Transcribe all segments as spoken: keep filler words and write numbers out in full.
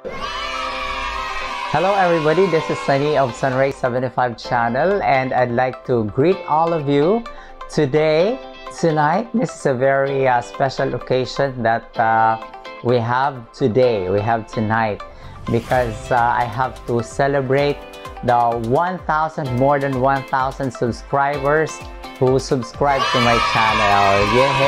Hello everybody, this is Sunny of Sunrise seventy-five channel, and I'd like to greet all of you today, tonight. This is a very uh, special occasion that uh, we have today, we have tonight, because uh, I have to celebrate the one thousand, more than one thousand subscribers who subscribe to my channel.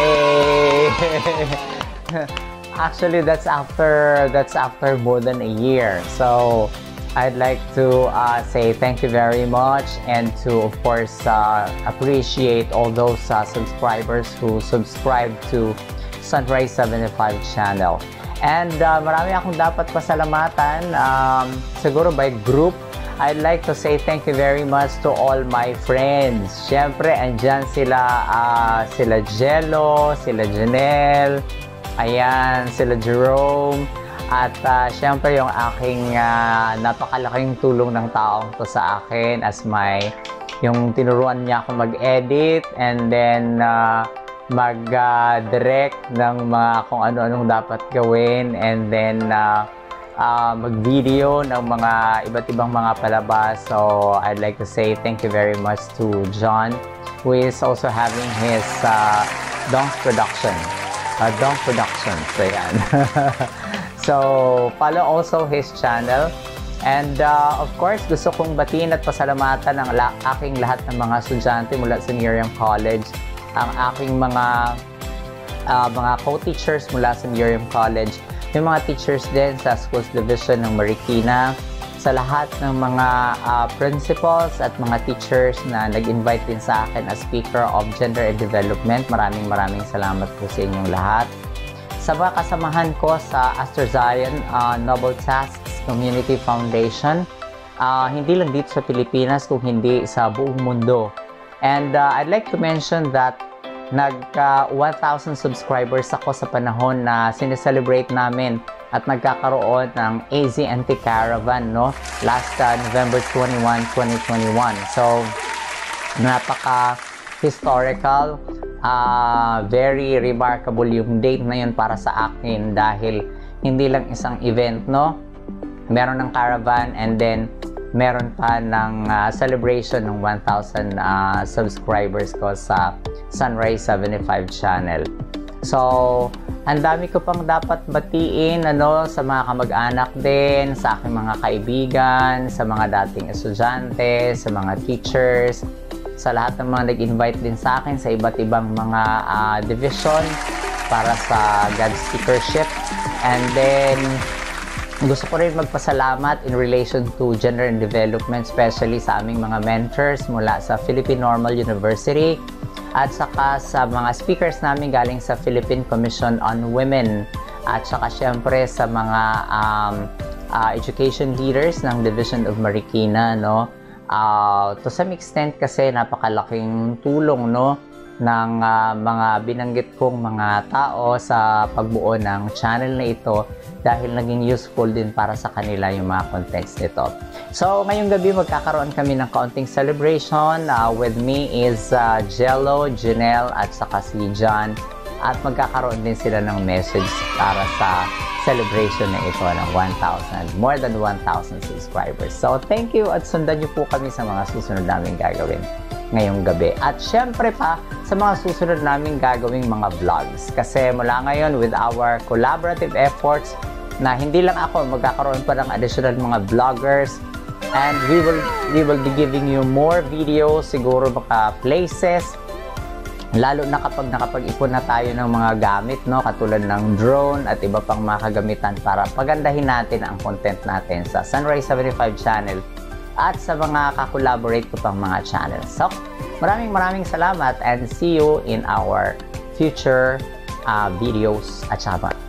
Yay! Actually, that's after that's after more than a year. So I'd like to uh, say thank you very much, and to, of course, uh, appreciate all those uh, subscribers who subscribe to Sunrise seventy-five channel. And uh, marami akong dapat pasalamatan, um, siguro by group. I'd like to say thank you very much to all my friends. Siyempre, andyan sila, uh, sila Jello, sila Janelle, ayan, sila Jerome. At uh, syempre yung aking uh, napakalaking tulong ng taong to sa akin as my, yung tinuruan niya ako mag-edit, and then uh, mag-direct uh, ng mga kung ano-anong dapat gawin, and then uh, uh, mag-video ng mga iba't ibang mga palabas. So I'd like to say thank you very much to John, who is also having his uh, Donk Production. Uh, Donk Production. So yan. So, follow also his channel. And uh, of course, gusto kong batiin at pasalamatan ang la aking lahat ng mga estudyante mula sa Miriam College, ang aking mga uh, mga co-teachers mula sa Miriam College, yung mga teachers din sa Schools Division ng Marikina, sa lahat ng mga uh, principals at mga teachers na nag-invite din sa akin as Speaker of Gender and Development. Maraming maraming salamat po sa inyong lahat. Sa mga kasamahan ko sa Aster Zion uh, Noble Tasks Community Foundation, uh, hindi lang dito sa Pilipinas, kung hindi sa buong mundo. And uh, I'd like to mention that nagka one thousand subscribers ako sa panahon na sineselebrate namin at nagkakaroon ng A Z N T Caravan, no? Last uh, November twenty-first, twenty twenty-one. So, napaka-historical. Uh, very remarkable yung date na yun para sa akin, dahil hindi lang isang event, no? Meron ng caravan, and then meron pa ng uh, celebration ng one thousand uh, subscribers ko sa Sunrise seventy-five channel. So, ang dami ko pang dapat batiin, ano, sa mga kamag-anak din, sa aking mga kaibigan, sa mga dating estudyante, sa mga teachers, sa lahat ng mga nag-invite din sa akin sa iba't ibang mga uh, division para sa God Speakership. And then, gusto ko rin magpasalamat in relation to gender and development, especially sa aming mga mentors mula sa Philippine Normal University, at saka sa mga speakers namin galing sa Philippine Commission on Women, at saka syempre sa mga um, uh, education leaders ng Division of Marikina, no? Uh, to some extent kasi napakalaking tulong, no, ng uh, mga binanggit kong mga tao sa pagbuo ng channel na ito, dahil naging useful din para sa kanila yung mga contents nito. So ngayong gabi magkakaroon kami ng kaunting celebration. Uh, with me is uh, Jello, Janelle, at saka si John, at magkakaroon din sila ng message para sa celebration na ito ng one thousand, more than one thousand subscribers. So thank you, at sundan niyo po kami sa mga susunod namin gagawin ngayong gabi. At syempre pa sa mga susunod namin gagawing mga vlogs. Kasi mula ngayon, with our collaborative efforts, na hindi lang ako, magkakaroon pa ng additional mga vloggers, and we will we will be giving you more videos, siguro baka places, lalo na kapag nakapag-ipon na tayo ng mga gamit, no, katulad ng drone at iba pang mga kagamitan para pagandahin natin ang content natin sa Sunrise seventy-five channel at sa mga kakolaborate ko pang mga channels. So, maraming maraming salamat, and see you in our future uh, videos at saka